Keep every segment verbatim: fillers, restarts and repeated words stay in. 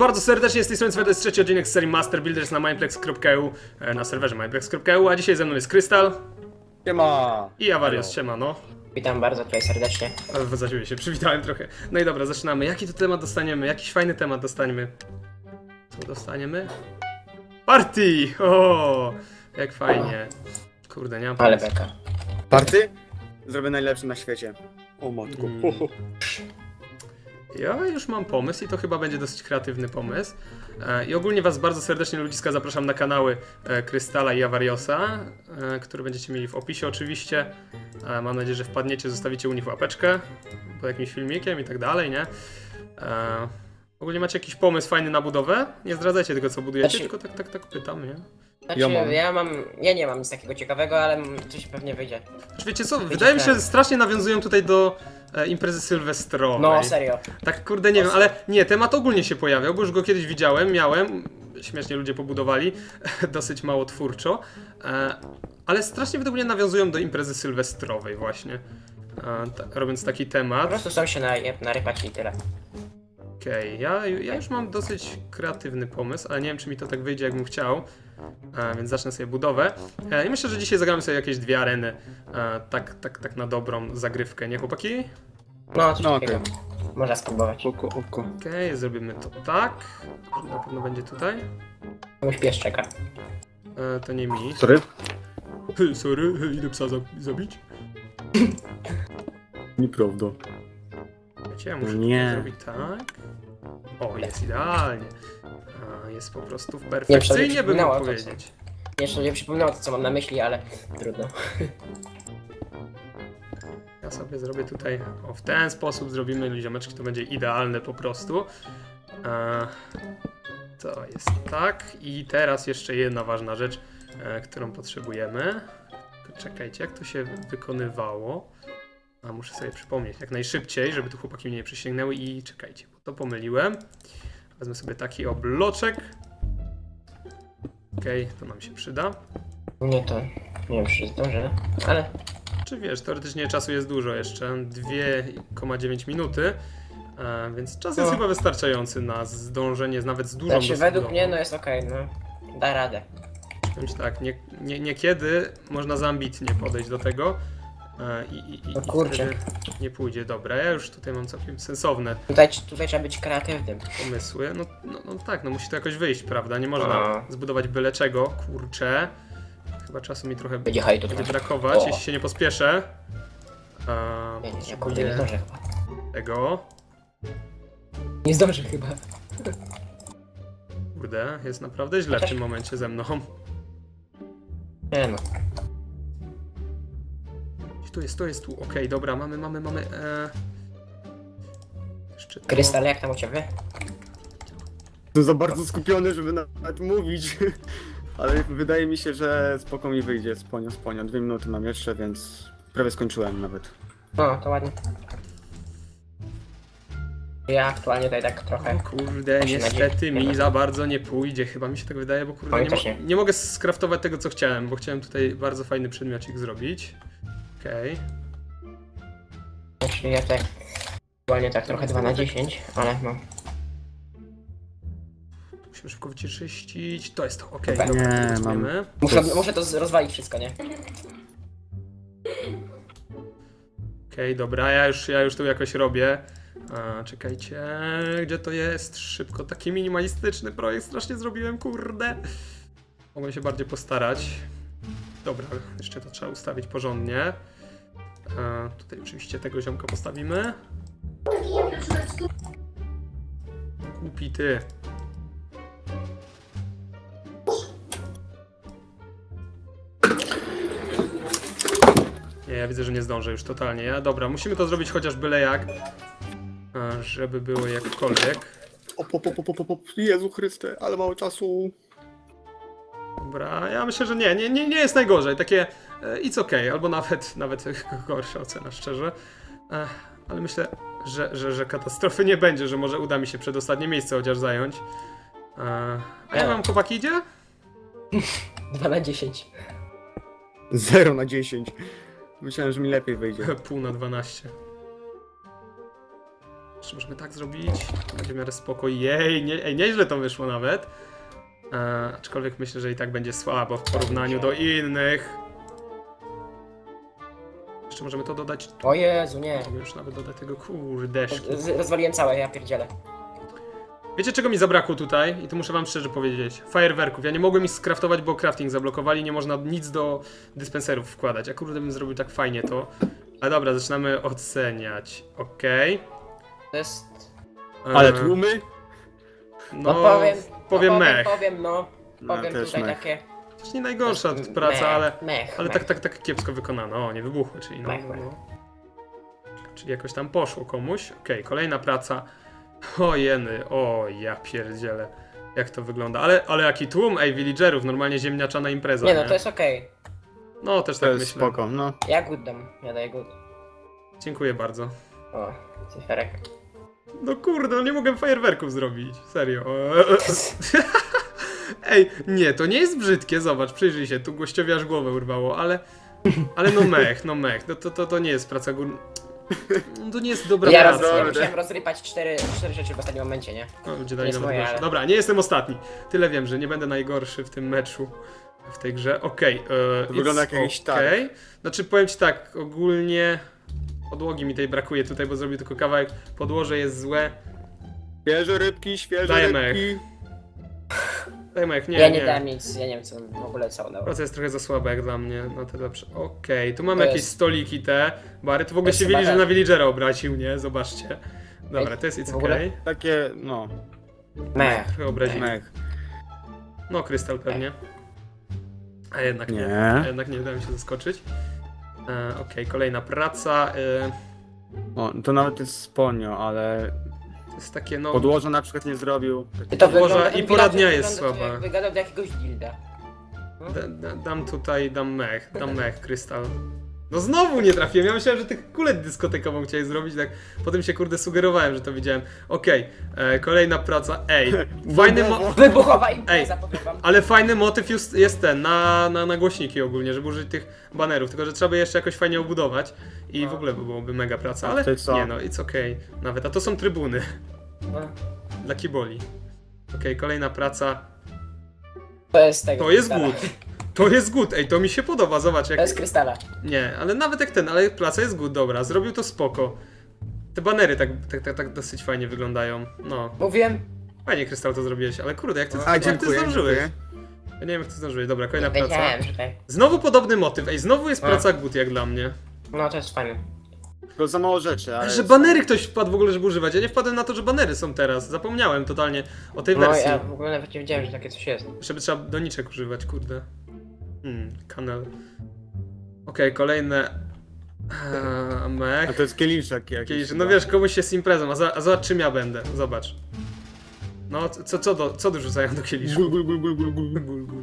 bardzo serdecznie, z tej strony to jest trzeci odcinek z serii Master Builders na mineplex kropka e u, na serwerze mineplex kropka e u, a dzisiaj ze mną jest Krystal. Siema! I Avarios, siema no. Witam bardzo tutaj serdecznie. Za siebie się przywitałem trochę. No i dobra, zaczynamy. Jaki tu temat dostaniemy? Jakiś fajny temat dostaniemy. Co dostaniemy? Party! O, jak fajnie. Kurde, nie mam Ale pomysłu. beka. Party? Zrobię najlepszy na świecie. O matko. Mm. Ja już mam pomysł i to chyba będzie dosyć kreatywny pomysł. E, I ogólnie was bardzo serdecznie, ludziska, zapraszam na kanały e, Krystala i Avariosa, e, które będziecie mieli w opisie oczywiście. E, mam nadzieję, że wpadniecie, zostawicie u nich łapeczkę pod jakimś filmikiem i tak dalej, nie? E, ogólnie macie jakiś pomysł fajny na budowę? Nie zdradzajcie tego, co budujecie, Znaczy- tylko tak, tak, tak pytam, nie? Znaczy, Ja ja mam. mam... ja nie mam nic takiego ciekawego, ale coś pewnie wyjdzie. Znaczy, wiecie co, wydaje mi się, że strasznie nawiązują tutaj do e, imprezy sylwestrowej. No serio. Tak, kurde, nie wiem, ale nie, temat ogólnie się pojawiał, bo już go kiedyś widziałem, miałem, śmiesznie ludzie pobudowali, dosyć mało twórczo, e, ale strasznie według mnie nawiązują do imprezy sylwestrowej właśnie, e, ta, robiąc taki Po temat. prostu chcą się narypać na rypać i tyle. Okej, okay, ja, ja już mam dosyć kreatywny pomysł, ale nie wiem, czy mi to tak wyjdzie, jakbym chciał, e, więc zacznę sobie budowę. E, I myślę, że dzisiaj zagramy sobie jakieś dwie areny, e, tak, tak, tak na dobrą zagrywkę, nie chłopaki? No, coś No, takiego. okej. Można spróbować. Oko, oko. Okej, okay, zrobimy to tak, na pewno będzie tutaj. Komuś pies czeka. E, to nie mi. Sorry? Hy, sorry, hy, idę psa za zabić. Nieprawda. Wiecie, ja muszę Nie. to zrobić tak. O, jest idealnie. A, jest po prostu Nie, perfekcyjnie, bym przypominało mógł to, powiedzieć. Jeszcze nie przypominało to, co mam na myśli, ale trudno. Ja sobie zrobię tutaj, o, w ten sposób zrobimy, ziomeczki, to będzie idealne po prostu. A, to jest tak. I teraz jeszcze jedna ważna rzecz, e, którą potrzebujemy. Czekajcie, jak to się wykonywało? A muszę sobie przypomnieć jak najszybciej, żeby tu chłopaki mnie nie przysięgnęły i czekajcie, bo to pomyliłem. Wezmę sobie taki obloczek. Okej, okay, to nam się przyda. Nie to... nie wiem, czy zdążę, ale... Czy wiesz, teoretycznie czasu jest dużo jeszcze, dwie przecinek dziewięć minuty, e, więc czas jest No. chyba wystarczający na zdążenie nawet z dużą Znaczy, dosyć według drogą. mnie, no jest okej, no. Da radę. Powiem ci tak, nie, nie, niekiedy można zaambitnie podejść do tego e, i, i, i, No i kurczę. wtedy nie pójdzie. Dobra, ja już tutaj mam całkiem sensowne Tutaj, tutaj trzeba być kreatywnym. pomysły. No, no, no tak, no musi to jakoś wyjść, prawda? Nie można A. zbudować byle czego, kurczę. Chyba czasu mi trochę Będzie hajtu będzie trochę. brakować, O. jeśli się nie pospieszę. A, Nie, nie, nie, kurde, potrzebuję nie zdążę chyba. tego. Nie zdążę chyba. Kurde, jest naprawdę źle w tym momencie ze mną. Nie no. Tu jest, tu jest, tu. Okej, okay, dobra, mamy, mamy, mamy. E... Jeszcze to. Krystal, jak tam u ciebie? Jestem za bardzo skupiony, żeby nawet mówić. Ale wydaje mi się, że spoko mi wyjdzie. Sponio, sponio. Dwie minuty mam jeszcze, więc prawie skończyłem nawet. No, to ładnie. Ja aktualnie tutaj tak trochę... O kurde, Właśnie niestety nadzieję- mi za bardzo nie pójdzie, chyba mi się tak wydaje, bo kurde, Oj, nie, też mo nie. nie mogę skraftować tego, co chciałem, bo chciałem tutaj bardzo fajny przedmiocik zrobić. Okej. Okay. Znaczy ja tutaj... aktualnie tak trochę dwa na dziesięć, ale no... Musimy szybko wyczyścić. To jest to, okej, Dobra. dobra, Nie, weźmiemy. Muszę, To jest- muszę to z- rozwalić wszystko, nie? Okej, dobra, ja już, ja już tu jakoś robię. A, czekajcie, gdzie to jest? Szybko, taki minimalistyczny projekt strasznie zrobiłem, kurde. Mogłem się bardziej postarać. Dobra, jeszcze to trzeba ustawić porządnie. A, tutaj oczywiście tego ziomka postawimy. Głupi ty. Nie, ja widzę, że nie zdążę już totalnie. Ja, dobra, musimy to zrobić chociaż byle jak, a, żeby było jakkolwiek. O, po, po, po, po, po, po. Jezu Chryste, ale mało czasu. Dobra, ja myślę, że nie, nie, nie, nie jest najgorzej. Takie e, it's okay, albo nawet, nawet gorsza ocena, szczerze. E, ale myślę, że, że, że katastrofy nie będzie, że może uda mi się przedostatnie miejsce chociaż zająć. E, a jak wam chłopaki idzie? dwa na dziesięć. zero na dziesięć. Myślałem, że mi lepiej wyjdzie. Pół na dwanaście. Czy możemy tak zrobić? Będzie w miarę spoko. Jej, nie, ej, nieźle to wyszło nawet. E, aczkolwiek myślę, że i tak będzie słabo w porównaniu do innych. Jeszcze możemy to dodać. O Jezu, nie. Mogę już nawet dodać tego kurdeszki. Z- Rozwaliłem całe, ja pierdzielę. Wiecie, czego mi zabrakło tutaj? I tu muszę wam szczerze powiedzieć. Fajerwerków. Ja nie mogłem ich skraftować, bo crafting zablokowali. Nie można nic do dyspenserów wkładać. A kurde, bym zrobił tak fajnie to. A dobra, zaczynamy oceniać. Okej. To jest... Ale E, tłumy? No, No, powiem, powiem no, powiem, mech. powiem, no. No, Powiem też tutaj mech. takie... Też nie najgorsza mech, praca, ale, Mech, ale mech. tak, tak, tak kiepsko wykonana. O, nie wybuchły, czyli no, Mech, mech. no. Czyli jakoś tam poszło komuś. Okej, kolejna praca. O jeny, o ja pierdzielę. Jak to wygląda. Ale, ale jaki tłum, ej, villagerów, normalnie ziemniaczana impreza. Nie no, to jest okej. No, też To tak jest myślę. spoko, no. Ja good dam, ja daję good. Dziękuję bardzo. O, cyferek. No kurde, no nie mogłem fajerwerków zrobić. Serio. Ej, nie, to nie jest brzydkie, zobacz, przyjrzyj się, tu gościowi aż głowę urwało, ale... Ale no mech, no mech, no to, to, to nie jest praca gór... To nie jest dobra Ja, roz, praca. ja musiałem rozrypać cztery, cztery rzeczy w ostatnim momencie, nie? No, będzie To dalej jest nawet moje, gorsze. ale- Dobra, nie jestem ostatni. Tyle wiem, że nie będę najgorszy w tym meczu, w tej grze. Okej, okay, To wygląda jak jakiś okay. Znaczy powiem ci tak, ogólnie podłogi mi tej brakuje tutaj, bo zrobię tylko kawałek. Podłoże jest złe. Świeże rybki, świeże Daję rybki. Daj Mike, nie, ja nie, nie. dałem nic, ja nie wiem co w ogóle co dało. Praca jest trochę za słaba jak dla mnie, no to dobrze. Okej, tu mamy To jakieś jest- stoliki te, bary, tu w ogóle To się jest chyba wiedzieli, że ten. na villagera obraził, nie? Zobaczcie. Dobra, Ej, to jest it's w ogóle? okej. Takie, no, Mech. Trochę obraził. mech. No, krystal pewnie. A jednak nie. Nie. A jednak nie dałem się zaskoczyć. E, Okej, kolejna praca. E, O, to nawet jest sponio, ale to jest takie no. podłoża na przykład nie zrobił. Ty to Podłoża wygląda- i ten pora villager dnia jest wygląda, słaba. jak Wygadał do jakiegoś dilda. Da, da, dam tutaj, dam mech, dam mech, krystal. No znowu nie trafiłem, ja myślałem, że ty kulę dyskotekową chciałeś zrobić, tak potem się kurde sugerowałem, że to widziałem. Okej, e, kolejna praca, ej, fajny mo Wybuchowa impreza, powiem wam. ale fajny motyw jest, jest ten, na, na, na głośniki ogólnie, żeby użyć tych banerów, tylko że trzeba by jeszcze jakoś fajnie obudować i w ogóle by byłoby mega praca, ale to co? nie no, it's okej, nawet, a to są trybuny No, dla kiboli. Okej, kolejna praca, to jest tego. to jest krystala. good, to jest good, ej, to mi się podoba, zobacz jak... To jest krystala. Nie, ale nawet jak ten, ale praca jest good, dobra, zrobił to spoko. Te banery tak, tak, tak, tak dosyć fajnie wyglądają, no. Mówiłem. Fajnie, Krystal, to zrobiłeś, ale kurde, jak ty, A, jak ty dziękuję, zdążyłeś? dziękuję. Ja nie wiem, jak ty zdążyłeś, dobra, kolejna praca. Wiedziałem, że tak. Znowu podobny motyw, ej, znowu jest A. praca good jak dla mnie. No to jest fajne. To za mało rzeczy, ale... Ale że banery ktoś wpadł w ogóle, żeby używać, ja nie wpadłem na to, że banery są teraz, zapomniałem totalnie o tej No wersji. ja w ogóle nawet nie wiedziałem, że takie coś jest. Żeby trzeba doniczek używać, kurde. Hmm, kanał. Okej, kolejne... Eee, mech. A to jest kieliszek jakiś. Jakiś, no wiesz, komuś jest imprezą, a, za, a zobacz czym ja będę, zobacz. No, co, co, do, co dorzucają do kieliszku? Gul, gul, gul, gul, gul, gul. Gul, gul.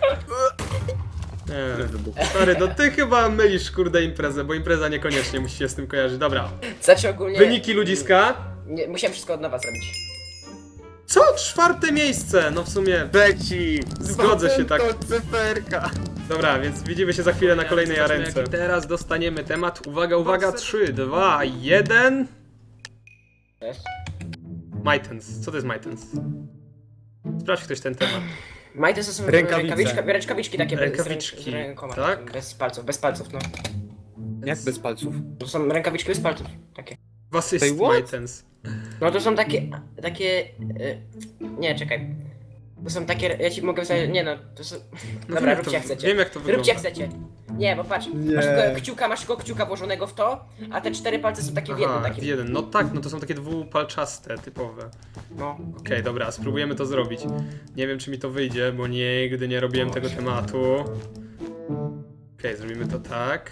Nie, stary, no ty chyba mylisz kurde imprezę, bo impreza niekoniecznie musi się z tym kojarzyć. Dobra, Znaczy ogólnie... wyniki ludziska. Nie, musiałem wszystko od nowa zrobić. Co? Czwarte miejsce, no w sumie. Beci! Zgodzę się, tak. To cyferka! Dobra, więc widzimy się za chwilę na kolejnej arence. Teraz dostaniemy temat, uwaga, uwaga, trzy, dwa, jeden. Jest. Majtens, co to jest Majtens? Sprawdź ktoś ten temat. Majty to są Rękawice. rękawiczka, rękawiczki takie bez- Rękawiczki, z, ręk- z rękoma, tak? takim, bez palców, bez palców, no. Jak bez palców? To są rękawiczki bez palców, takie. Was jest Say what? Majtens. No to są takie, takie, y, nie, czekaj. To są takie, ja ci mogę wstać, nie no, to są, No dobra, wiem, jak róbcie to- jak chcecie. Wiem jak to wygląda. Róbcie jak chcecie. Nie, bo patrz, Nie. masz tylko kciuka, masz tylko kciuka włożonego w to, a te cztery palce są takie w jedno, Aha, takie. w jeden. No tak, no to są takie dwupalczaste, typowe. No. Okej, dobra, spróbujemy to zrobić. Nie wiem, czy mi to wyjdzie, bo nigdy nie robiłem tego tematu. Okej, zrobimy to tak.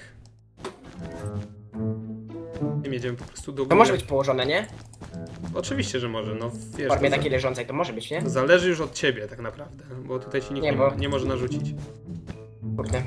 I jedziemy po prostu do góry. To może być położone, nie? Oczywiście, że może, no W wiesz, formie to za- takiej leżącej, to może być, nie? to zależy już od ciebie tak naprawdę, bo tutaj ci nikt Nie, nie, bo- nie może narzucić. Kurde.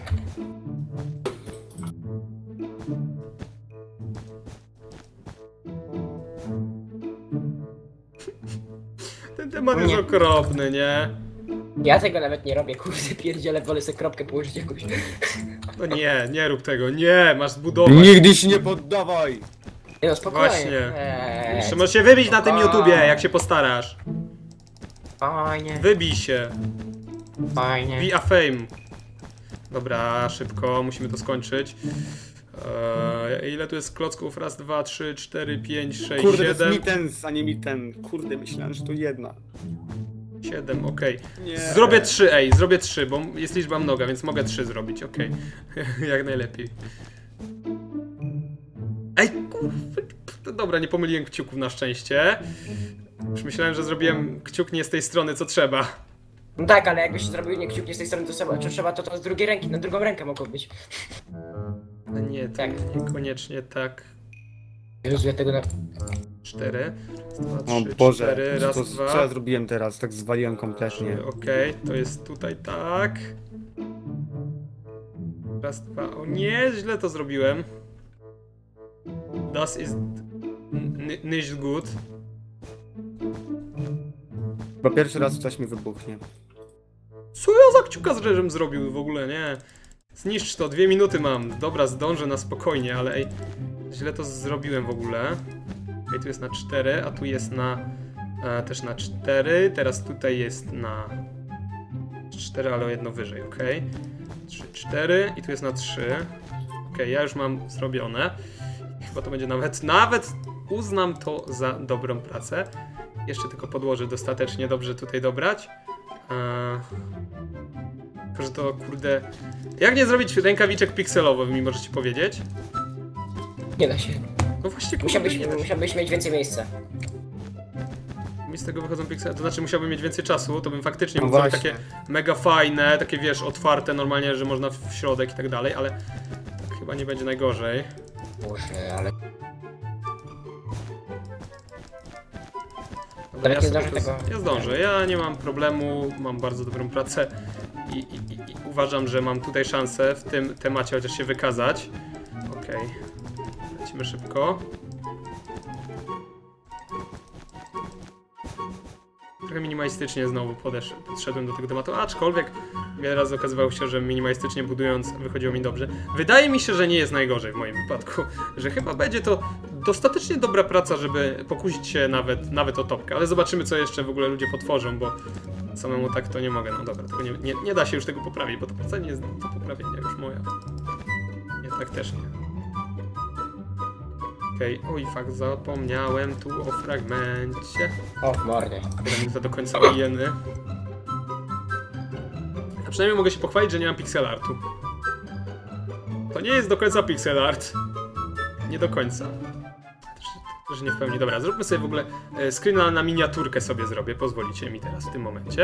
Ten temat jest Nie. okropny, nie? Ja tego nawet nie robię, kurde, pierdziele, wolę sobie kropkę położyć jakąś. No nie, nie rób tego, nie, masz zbudować. Nigdy się nie poddawaj! Nie no, spokojnie. Właśnie. Eee, Jeszcze możesz się wybić na tym spokojnie. YouTubie, jak się postarasz. Fajnie, Wybij się. fajnie. Be a fame. Dobra, szybko, musimy to skończyć. Eee, ile tu jest klocków? Raz, dwa, trzy, cztery, pięć, sześć, Kurde, to siedem. jest mi ten, a nie mi ten. Kurde, myślałem, że to jedna. Siedem, okej. Nie. Zrobię trzy, ej, zrobię trzy, bo jest liczba mnoga, więc mogę trzy zrobić, okej. Jak najlepiej. Ej, kurwa. Dobra, nie pomyliłem kciuków na szczęście. Już myślałem, że zrobiłem kciuk nie z tej strony, co trzeba. No tak, ale jakbyś zrobił nie kciuk nie z tej strony, to trzeba, to trzeba to, to z drugiej ręki, na drugą rękę mogło być. No nie, to Tak. niekoniecznie tak. Jezu, ja tego na... Cztery. Raz, dwa, O trzy, Boże, cztery. co, Raz, to, dwa. co ja zrobiłem teraz? Tak zwaliłem kompletnie. Okej, to jest tutaj tak. Raz, dwa. O nie, źle to zrobiłem. Das ist n- nicht gut. Bo pierwszy raz coś mi wybuchnie. Co ja za kciuka z rzeżem zrobił w ogóle, nie? Zniszcz to, dwie minuty mam. Dobra, zdążę na spokojnie, ale ej, źle to zrobiłem w ogóle. Ej, tu jest na cztery, a tu jest na... E, też na cztery, teraz tutaj jest na... cztery, ale o jedno wyżej, ok? trzy, cztery i tu jest na trzy. Ok, ja już mam zrobione. Chyba to będzie nawet, nawet uznam to za dobrą pracę. Jeszcze tylko podłożę dostatecznie dobrze tutaj dobrać. Eee, tylko, że to kurde... Jak nie zrobić rękawiczek pikselowo, mi możecie powiedzieć? Nie da się. No właśnie, kurde, Musiałbyś, nie da się. musiałbyś mieć więcej miejsca. Mi z tego wychodzą piksele, to znaczy musiałbym mieć więcej czasu, to bym faktycznie No mógł zrobić właśnie. takie mega fajne, takie wiesz, otwarte normalnie, że można w środek i tak dalej, ale tak chyba nie będzie najgorzej. Boże, ale... Dobra, nie sobie zdążę to- tego. Ja zdążę, ja nie mam problemu, mam bardzo dobrą pracę i, i, i, i uważam, że mam tutaj szansę w tym temacie chociaż się wykazać. Okej, lecimy szybko. Trochę minimalistycznie znowu podesz, podszedłem do tego tematu, aczkolwiek wiele razy okazywało się, że minimalistycznie budując wychodziło mi dobrze. Wydaje mi się, że nie jest najgorzej w moim wypadku, że chyba będzie to dostatecznie dobra praca, żeby pokusić się nawet, nawet o topkę, ale zobaczymy, co jeszcze w ogóle ludzie potworzą, bo samemu tak to nie mogę. No dobra, tego nie, nie, nie da się już tego poprawić, bo to praca nie jest do poprawienia już moja. Nie, tak też nie. Okej, okay. Oj, fakt, zapomniałem tu o fragmencie. O, mornie. To do końca ujeny. A przynajmniej mogę się pochwalić, że nie mam pixel artu. To nie jest do końca pixel art. Nie do końca. Też, też nie w pełni. Dobra, zróbmy sobie w ogóle e, screena na miniaturkę sobie zrobię. Pozwolicie mi teraz w tym momencie.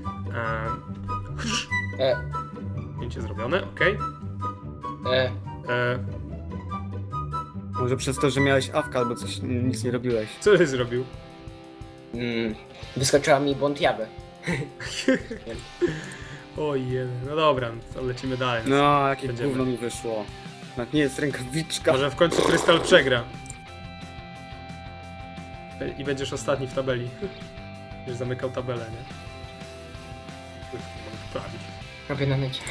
E, E, Zdjęcie zrobione, okej. e, E, Może przez to, że miałeś awka albo coś, nic nie robiłeś. Co ty zrobił? mm, wyskoczyła mi błąd jawy. Ojej, no dobra, to lecimy dalej. No, jakie Będziemy. gówno mi wyszło. Tak nie jest rękawiczka. Może w końcu Krystal przegra. I będziesz ostatni w tabeli. Będziesz zamykał tabelę, nie? Uf, nie mogę poprawić. Robię na necie.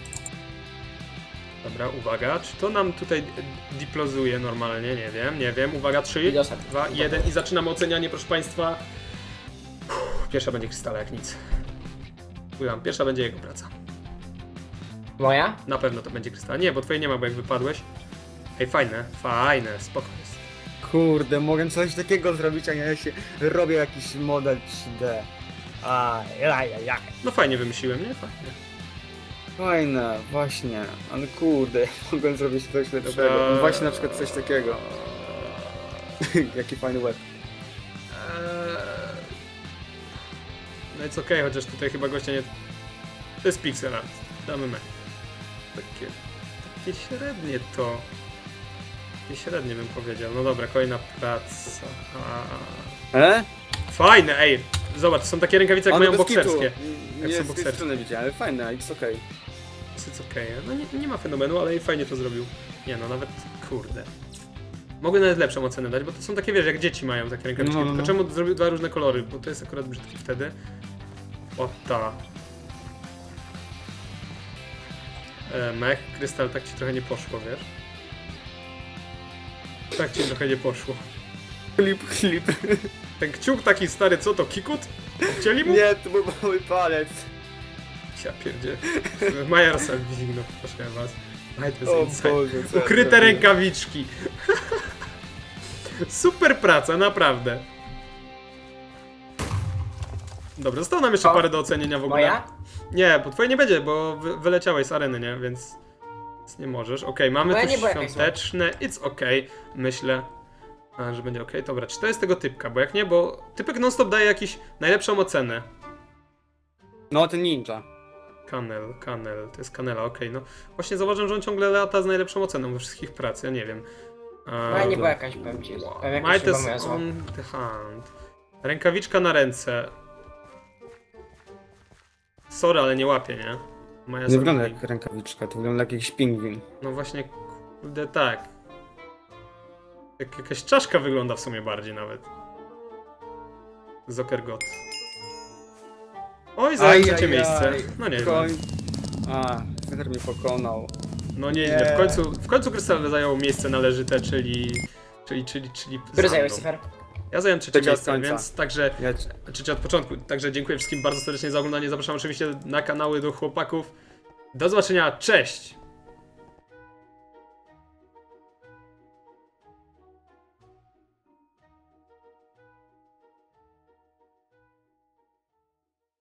Dobra, uwaga, czy to nam tutaj diplozuje normalnie? Nie wiem, nie wiem. Uwaga, trzy, Dosad. dwa, jeden i zaczynamy ocenianie, proszę Państwa. Uff, pierwsza będzie Krystala jak nic. Udam, pierwsza będzie jego praca. Moja? Na pewno to będzie Krystala. Nie, bo twojej nie ma, bo jak wypadłeś. Ej, fajne, fajne, spoko jest. Kurde, mogę coś takiego zrobić, a ja się robię jakiś model trzy D. A, ja, ja, ja. No fajnie wymyśliłem, nie? Fajnie. Fajne, właśnie, ale kurde, mogłem zrobić coś lepszego. Dobra. No właśnie na przykład coś takiego. Jaki fajny web. Eee, No jest okej, chociaż tutaj chyba gościa nie... To jest pixel art. Damy me. Takie... Takie średnie to... Takie średnie bym powiedział. No dobra, kolejna praca. A... E? Fajne, ej! Zobacz, są takie rękawice jak Ale mają bez kitu. bokserskie. Jak Nie są z tej bokserskie. strony widziałem, ale fajne, it's okej. Jest okej. No nie, nie ma fenomenu, ale i fajnie to zrobił. Nie no, nawet... Kurde. Mogę nawet lepszą ocenę dać, bo to są takie, wiesz, jak dzieci mają takie rękawiczki. No, no, Tylko no. czemu zrobił dwa różne kolory? Bo to jest akurat brzydki wtedy. O ta. E, mech, Krystal, tak ci trochę nie poszło, wiesz? Tak ci trochę nie poszło. Klip, klip. Ten kciuk taki stary, co to, kikut? Obcięli mu? Nie, to był mały palec. Ja pierdzie. Majersa dźwignął, proszę was. Daj O to Boże, co ja Ukryte zrobiłem? rękawiczki. Super praca, naprawdę. Dobra, zostało nam jeszcze O, parę do ocenienia w ogóle. Moja? Nie, bo twoje nie będzie, bo wy, wyleciałeś z areny, nie? Więc, więc nie możesz. Okej, mamy Moja tu nie była jakaś świąteczne. It's okej, myślę, a, że będzie okej. Dobra, czy to jest tego typka? Bo jak nie, bo typek non-stop daje jakiś najlepszą ocenę. No, ten ninja. Kanel, Kanel, to jest Kanela, okej, no. Właśnie zauważyłem, że on ciągle lata z najlepszą oceną we wszystkich prac, ja nie wiem. A, Moja nie była jakaś, powiem ci. Powiem jakaś Might chyba is moja zła. on the hand. Rękawiczka na ręce. Sorry, ale nie łapię, nie? Moja Nie wygląda zabili. jak rękawiczka, to wygląda jak jakiś pingwin. No właśnie, kurde, tak. Jak jakaś czaszka wygląda w sumie bardziej nawet. Zokergot. Oj, zajął trzecie miejsce. No nie, Koń... A, Peter mnie pokonał. no nieźle. Nie. W końcu, w końcu Krystal zajął miejsce należyte, czyli... Czyli, czyli, czyli... Który za zająłeś, mną. Cyfer? Ja zająłem trzecie Trzecie od miejsce, końca. więc także... Ja... Trzecie od początku. Także dziękuję wszystkim bardzo serdecznie za oglądanie. Zapraszam oczywiście na kanały do chłopaków. Do zobaczenia, cześć!